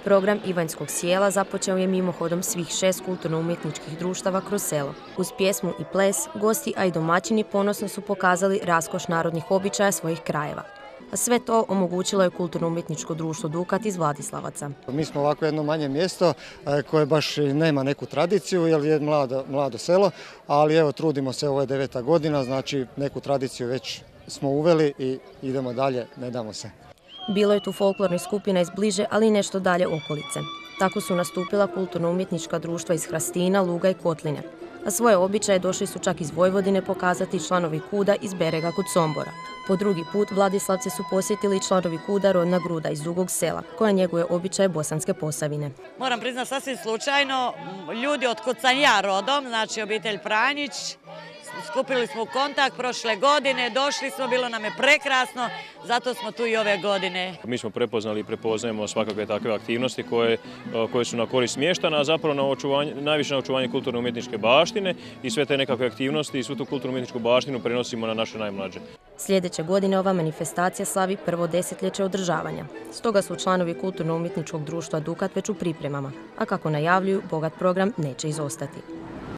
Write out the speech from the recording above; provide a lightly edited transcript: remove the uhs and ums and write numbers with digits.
Program Ivanjskog sjela započeo je mimohodom svih 6 kulturno-umjetničkih društava kroz selo. Uz pjesmu i ples, gosti, a i domaćini ponosno su pokazali raskoš narodnih običaja svojih krajeva. A sve to omogućilo je kulturno-umjetničko društvo Dukat iz Vladislavaca. Mi smo ovako jedno manje mjesto koje baš nema neku tradiciju jer je mlado selo, ali evo trudimo se, ovo je 9. godina, znači neku tradiciju već smo uveli i idemo dalje, ne damo se. Bilo je tu folklornih skupina iz bliže, ali i nešto dalje okolice. Tako su nastupila kulturno-umjetnička društva iz Hrastina, Luga i Kotline. A svoje običaje došli su čak iz Vojvodine pokazati članovi KUD-a iz Berega kod Sombora. Po drugi put Vladislavce su posjetili članovi KUD-a Rodna Gruda iz Dugog Sela, koja njeguje običaje Bosanske Posavine. Moram priznati sasvim slučajno, ljudi od kud sam ja rodom, znači obitelj Pranjić, skupili smo u kontakt prošle godine, došli smo, bilo nam je prekrasno, zato smo tu i ove godine. Mi smo prepoznali i prepoznajemo svakakve takve aktivnosti koje su na korist mještana, a zapravo najviše na očuvanje kulturno-umjetničke baštine i sve te nekakve aktivnosti i svu tu kulturno-umjetničku baštinu prenosimo na naše najmlađe. Sljedeće godine ova manifestacija slavi prvo desetljeće održavanja. Stoga su članovi kulturno-umjetničkog društva Dukat već u pripremama, a kako najavljuju, bogat program neće izostati.